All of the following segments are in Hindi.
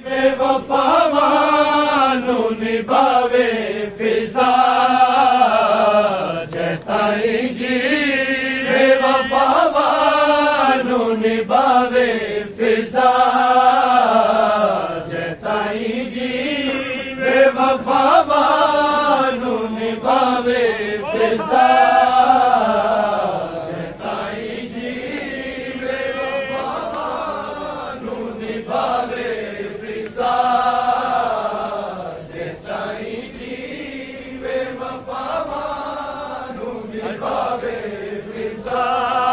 बेवफा मानू निभावे फिजा जताई जी, बेवफा मानू निभावे फिजा जताई जी, बेवफा मानू निभावे फिजा जताई जी, बेवफा मानू निभावे फिजा जताई जी, बेवफा मानू निभावे फिजा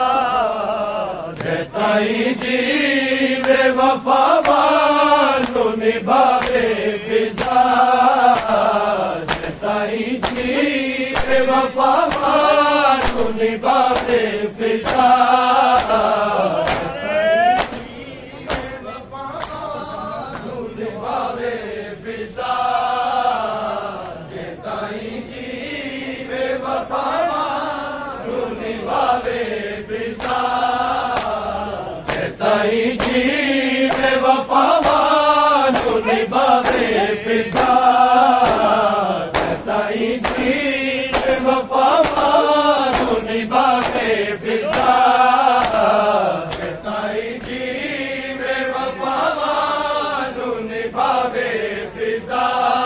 जताई जी, बेवफा मानू निभावे फिजा जताई जी, बेवफा मानू निभावे फिजा निभावे फिजा जताई जी, बेवफा मानू निभावे फिजा जताई जी, बेवफा मानू निभावे फिजा जताई जी, बेवफा मानू निभावे फिजा जताई जी, बेवफा मानू निभावे फिजा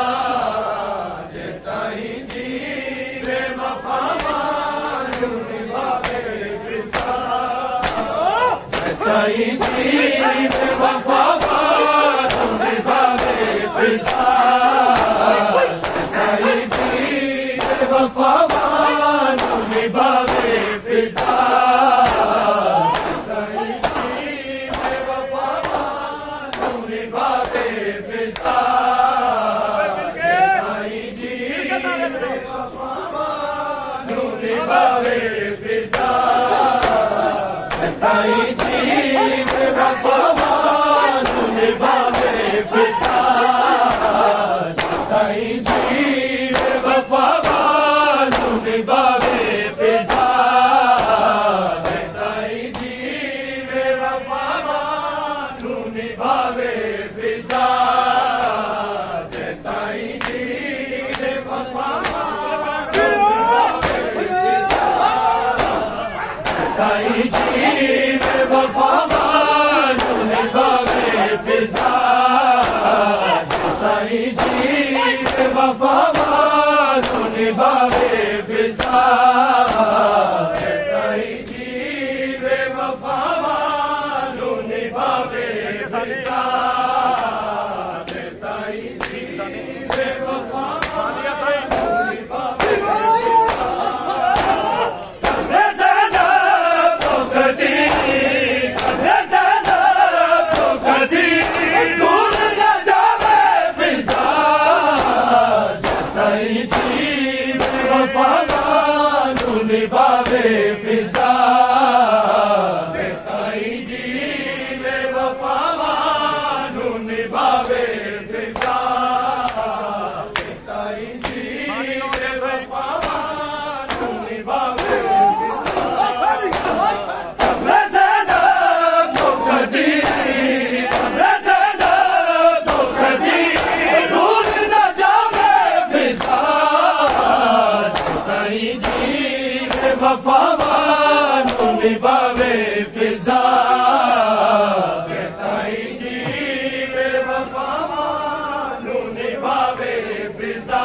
जताई जी, बेवफा मानू निभावे फिजा जताई जी, बेवफा मानू निभावे फिजा जताई जी, बेवफा मानू निभावे फिजा जताई जी, बेवफा मानू निभावे फिजा जताई जी, बेवफा मानू निभावे फिजा जताई जी, बेवफा मानू निभावे फिजा जताई जी, बेवफा मानू निभावे फिजा जताई जी, बेवफा मानू निभावे फिजा जताई जी, बेवफा मानू निभावे फिजा जताई जी, बेवफा मानू निभावे फिजा जताई जी, बेवफा मानू निभावे फिजा जताई जी, बेवफा मानू निभावे फिजा जताई जी, बेवफा मानू निभावे बेवफा मानू निभावे फिजा जताई जी, बेवफा मानू निभावे फिजा जताई जी, बेवफा मानू निभावे बेवफा मानू निभावे फिजा जताई जी, बेवफा मानू निभावे फिजा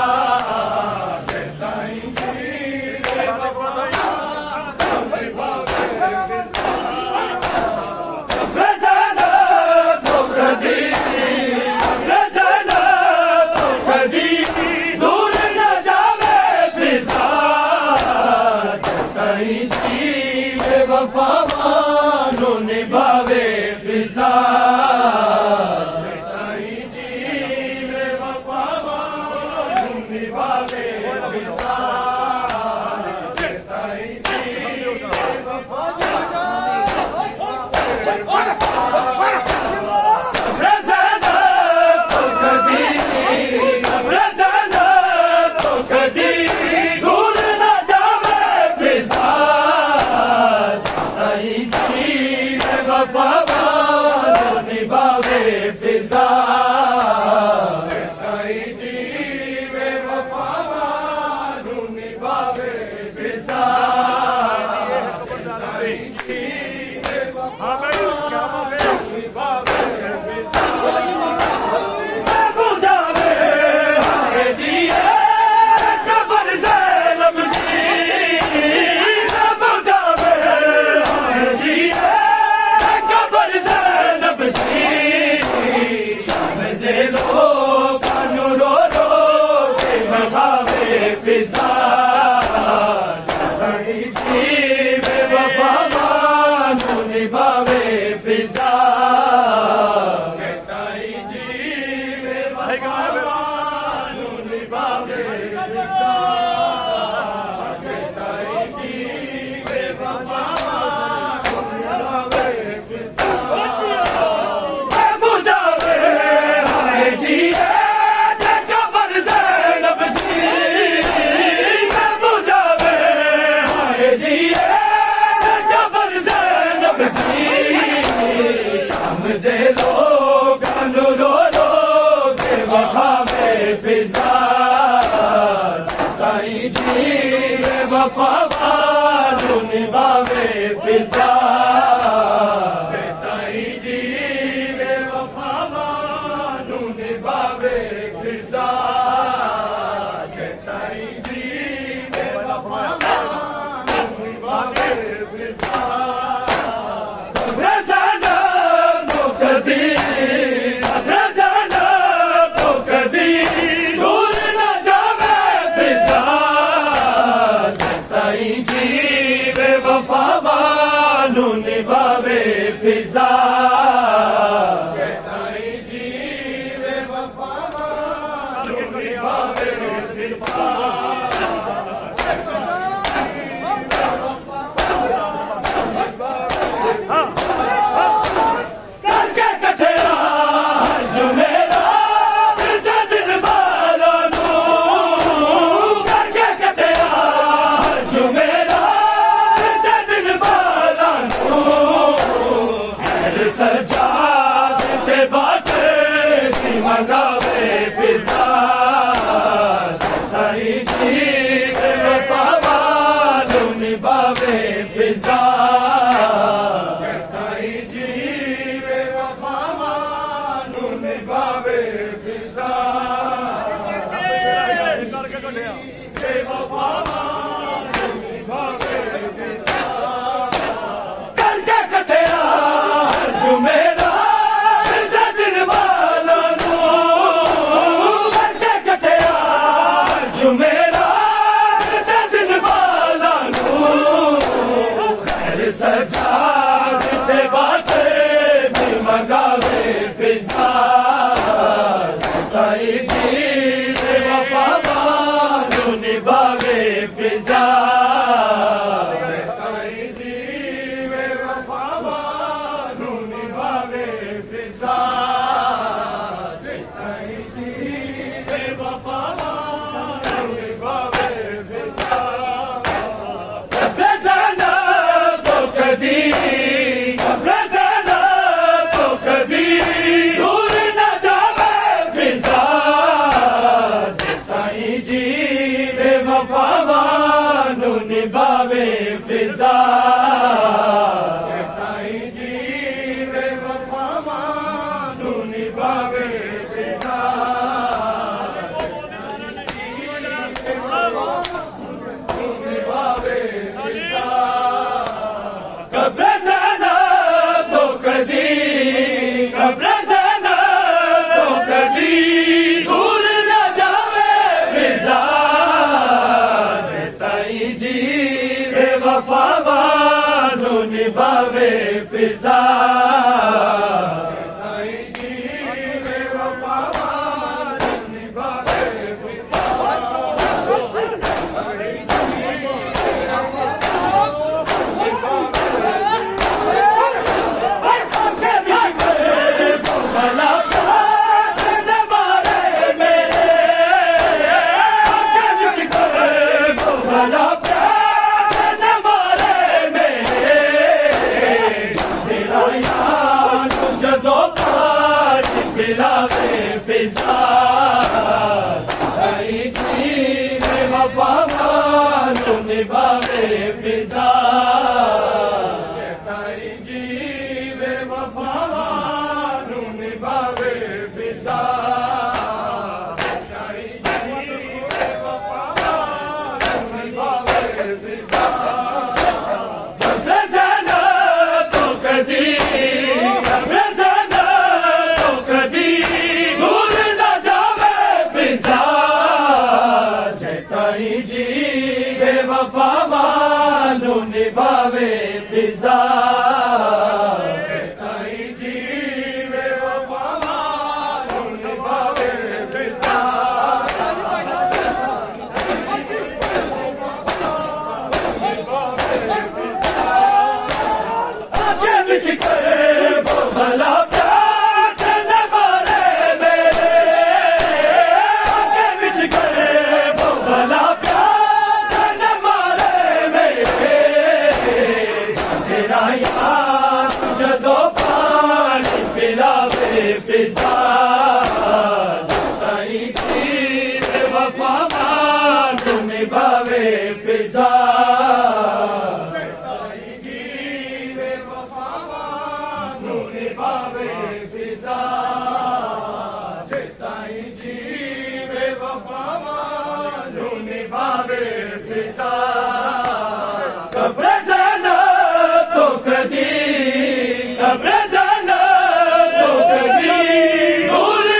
जताई जी, बेवफा मानू निभावे दूर न जावे फिजा जताई जी, बेवफा मानू निभावे फिजा जताई जी, बेवफा मानू निभावे फिजा जताई जी, बेवफा दूर न जावे फिजा जताई जी, बेवफा मानू निभावे फिजा। मंगावे फिजा ताई जी बेवफा मालूम निभावे फिजा ताई जी बेवफा मालूम निभावे फिजा बेवफा मालूम निभावे फिजा करके कठेरा जुमेरा दिन वाला नो करके कठेरा जुमेरा दिन वाला नो खैर सजाद ते बाते दिल मंगावे फिजा ताई जी बेवफा मालूम निभावे फिजा ताई जी बेवफा मालूम निभावे फिजा ताई जी बेवफा मालूम निभावे फिजा बेजाना तो कदी बेजाना तो कदी दूर न जावे फिजा ताई जी बेवफा मालूम निभावे फिजा ताई जी बेवफा मालूम निभावे फिजा निभावे फिजा कब्र जाना तो कदी कब्र जाना तो कदी दूर न जावे फिजा ताई जी बेवफा मालूम निभावे फिजा ताई जी बेवफा मालूम निभावे फिजा भला प्यास न मारे मेरे भला प्यास न मारे मेरे तेरा यार जदों पानी पिलावे फिजा ताई जी बेवफा मालूम निभावे फिजा ताई जी बेवफा मालूम निभावे फिजा ताई जी बेवफा मालूम निभावे फिजा बेजाना तो कदी बेजाना तो कदी दूर न जावे फिजा ताई जी बेवफा मालूम निभावे फिजा ताई जी बेवफा मालूम निभावे फिजा आगे बिछ करे वो भला प्यास न मारे मेरे आगे बिछ करे वो भला प्यास न मारे मेरे तेरा यार जदों पानी पिलावे फिजा ताई जी बेवफा मालूम निभावे फिजा ताई जी बेवफा मालूम निभावे फिजा ताई जी बेवफा मालूम निभावे फिजा कब्र जाना तो कदी कब्र जाना तो कदी दूर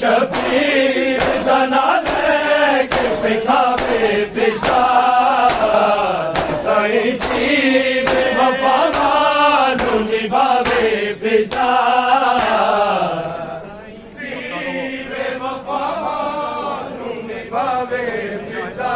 शबीर दना लेके बिठावे फिजा ताई जी बेवफा मानो निभावे फिजा बेवफा मानो निभावे फिजा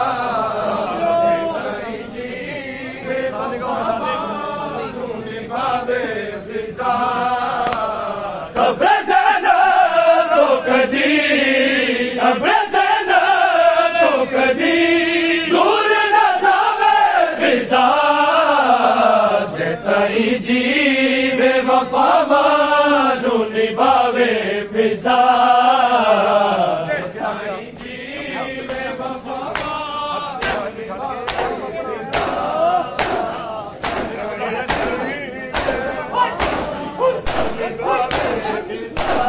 जी बेवफा मानो निभावे फिजा जी बेवफा मानो निभावे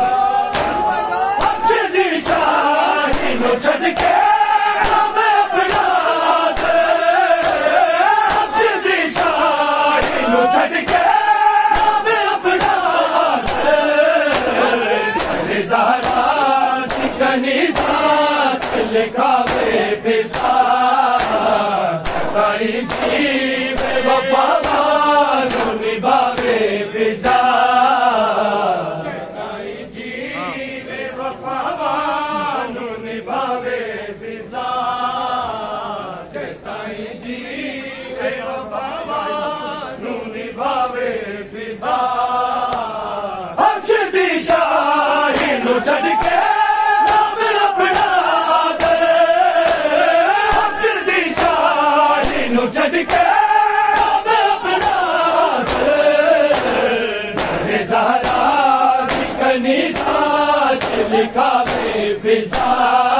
फिजा छड़ के लिखावे फिजा ताई जी बेवफा मानो निभावे फिजा ताई जी बेवफा मानो निभावे फिजा ताई जी बेवफा मानो निभावे फिजा हर्ष दिशा हिंदू छड़ के छड़ के अपना ज़हरा की कनी साच लिखावे फिजा।